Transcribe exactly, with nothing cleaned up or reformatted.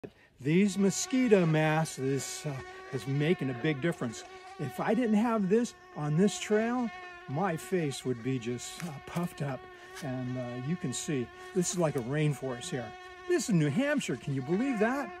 These mosquito masks is, uh, is making a big difference. If I didn't have this on this trail, my face would be just uh, puffed up. And uh, you can see, this is like a rainforest here. This is New Hampshire, can you believe that?